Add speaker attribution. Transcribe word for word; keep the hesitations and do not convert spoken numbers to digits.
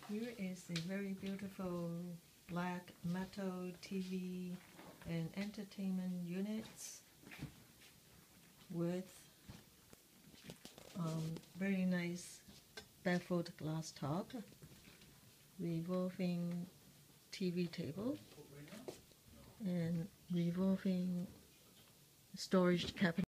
Speaker 1: Here is a very beautiful black metal T V and entertainment units with um, very nice baffled glass top, revolving T V table, and revolving storage cabinet.